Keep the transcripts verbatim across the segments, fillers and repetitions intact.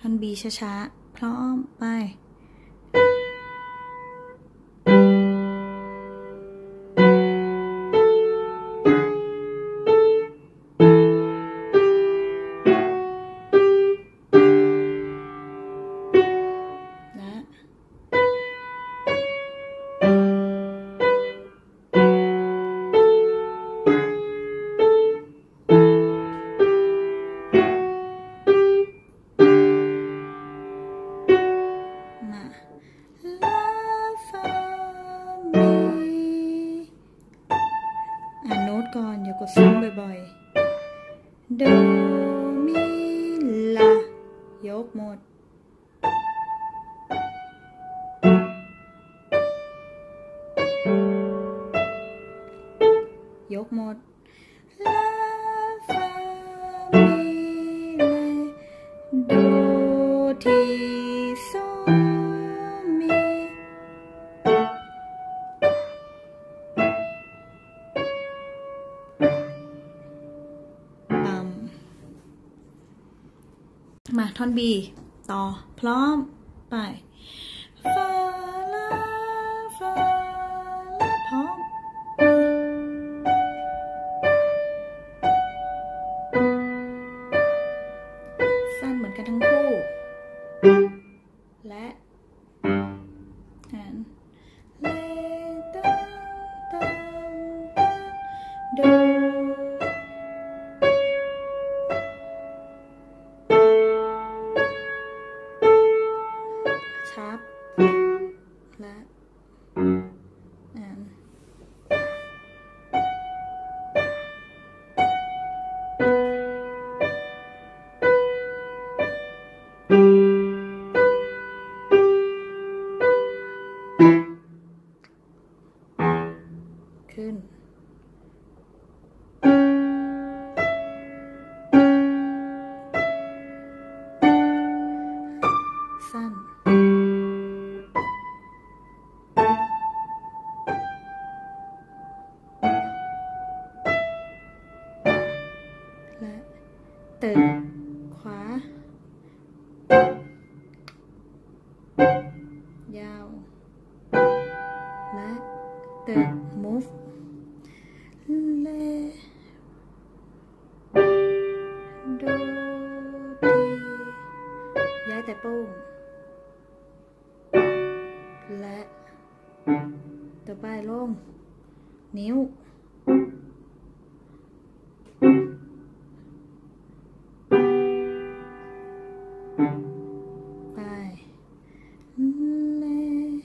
ท่อน B ช้าๆพร้อมไปก่อนอย่ากดซ้ำบ่อยๆโดมิลายกหมดยกหมดลาฟามิเลโดทีโซมิมาท่อน B ต่อพร้อมไปฟาลาฟาลาพร้อมสั้นเหมือนกันทั้งคู่และหันเลตาตาโดชับและอ่านขึ้นสั้นและตึกขวายาวและตึก move เลโดทีย้ายแต่โป้งและต่อไปลงนิ้วไปเล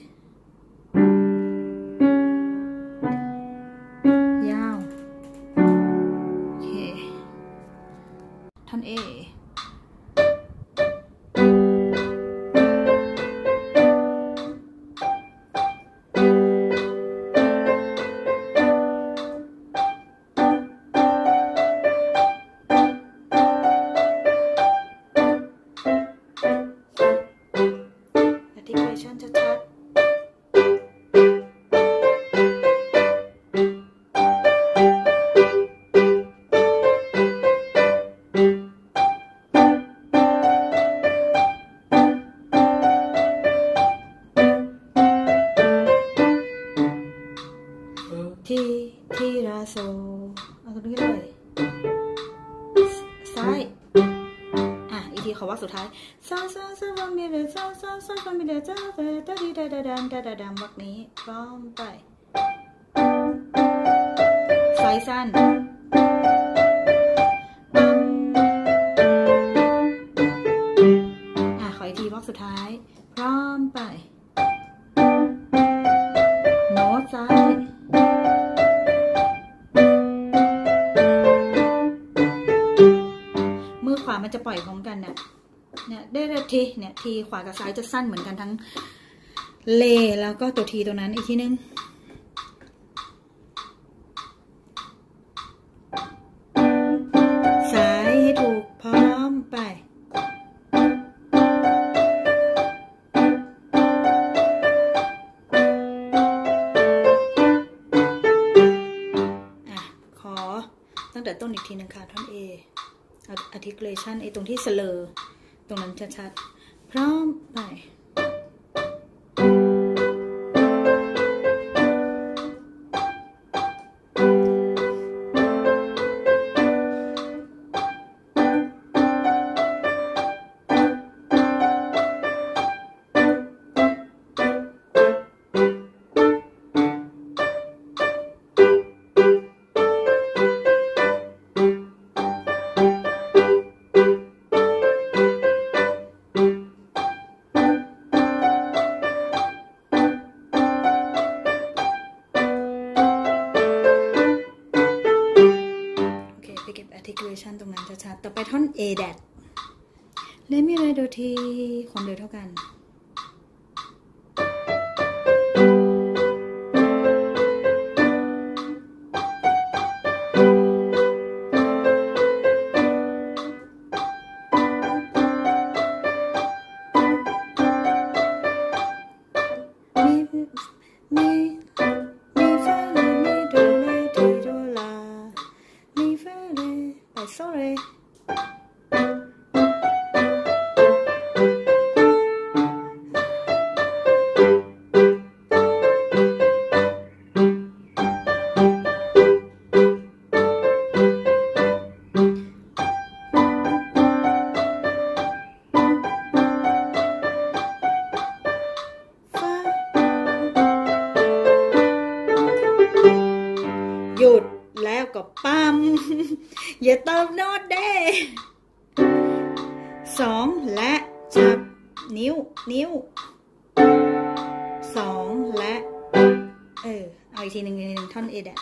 ยาวโอเคท่อน A articulation ชัดๆทีทีราโซเอาตรงนี้เลยซ้ายอ่ะอีกทีขอว่าสุดท้ายซาซาซาฟามิเลซาซาซาฟามิเลซาซาตาดีดาดาดันดาดาดันวักนี้พร้อมไปสายสั้นอ่ะขออีกทีวักสุดท้ายพร้อมไปโน้ตซ้ายมือขวามันจะปล่อยพร้อมกันเนี่ยเนี่ยได้ทีเนี่ยทีขวากับซ้ายจะสั้นเหมือนกันทั้งเลแล้วก็ตัวทีตัวนั้นอีกทีนึงซ้ายให้ถูกพร้อมไปอ่ะขอตั้งแต่ต้นอีกทีนึงค่ะท่อน A articulation ไอ้ตรงที่สเลอตรงนั้นชัดๆพร้อมไปarticulation ตรงนั้นชัดๆต่อไปท่อน A แดดเลมิเรโดทีความเร็วเท่ากันsorry หยุดแล้วก็ปั๊มอย่าเติมโน้ตเด้สองและจับนิ้วนิ้วสองและเออเอาอีกทีหนึ่งหนึ่งท่อนเอแดด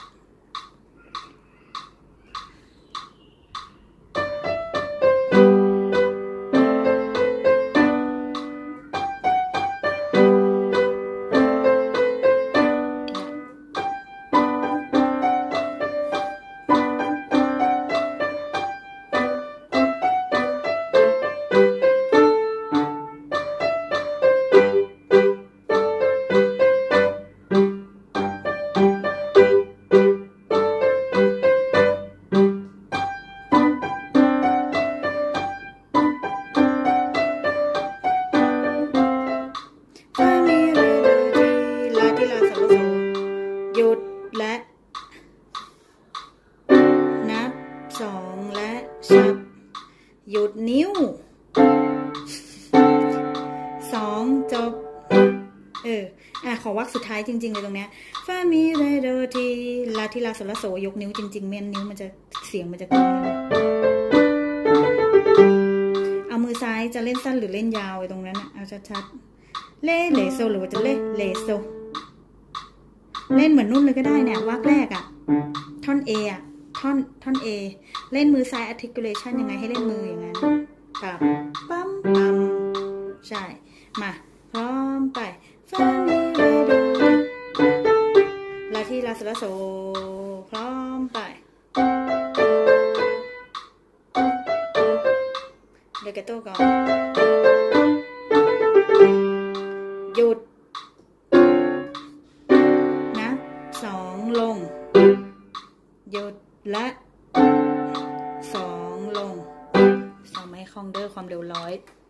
หยุดและนับสองและชับหยุดนิ้วสองจบเอออ่ะขอวรรคสุดท้ายจริงๆเลยตรงเนี้ยฟามิเรโดทีลาทิลาโซลาโซยกนิ้วจริงๆเมียนนิ้วมันจะเสียงมันจะกลมเอามือซ้ายจะเล่นสั้นหรือเล่นยาวไอ้ตรงนั้นอ่ะเอาชัดๆเล่เลโซหรือว่าจะเล่เลโซเล่นเหมือนนุ่นเลยก็ได้เนี่ยวรรคแรกอะท่อน A อะท่อนท่อน A เล่นมือซ้าย articulation ยังไงให้เล่นมืออย่างนั้นปั๊มปั๊มปั๊มใช่มาพร้อมไปฟามิเรโดลาทีลาโซลาโซพร้อมไปเลกาโต้ก่อนหยุดสองลงหยุดและสองลงสองไม้คองเดอร์ความเร็วร้อย